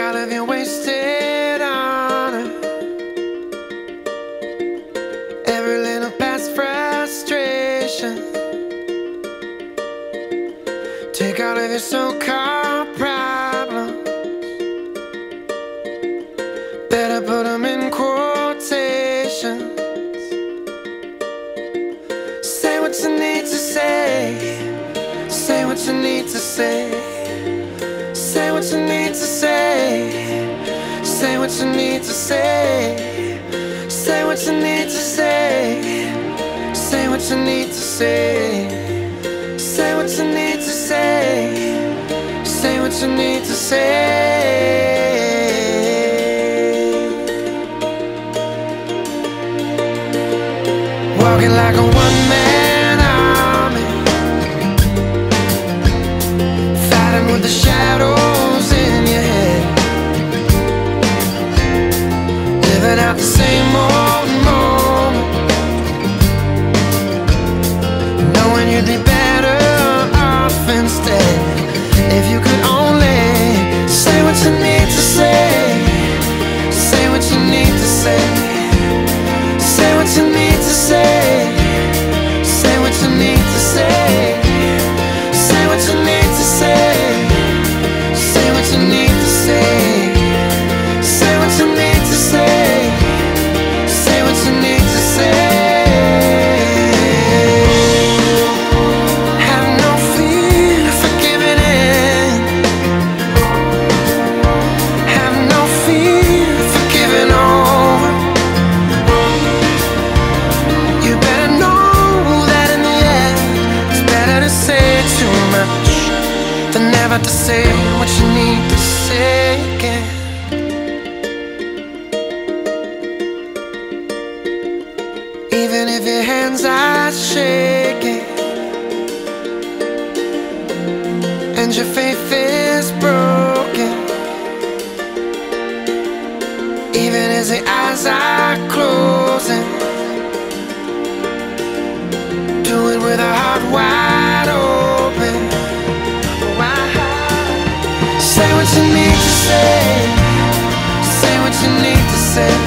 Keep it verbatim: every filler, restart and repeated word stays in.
all of your wasted honor, every little past frustration. Take all of your so-called problems, better put them in quotations. Say what you need to say, say what you need to say, say what you need to say, say what you need to say, say what you need to say, say what you need to say, say what you need to say, say what you need to say. Walking like a one-man army, fighting with the shadows in your head, living out the same old moment, knowing you'd be better off instead if you could only say what you need to say, say what you need to say, say what you need to say, say what you need to say, say what you need to say, say what you need to say, say what you need to say, say what you need to say. Have no fear for giving in, have no fear for giving over. You better know that in the end it's better to say too much than never to say what you need to say again. Even if your hands are shaking and your faith is broken, even as the eyes are closing, do it with a heart wide open. Say what you need to say, say what you need to say,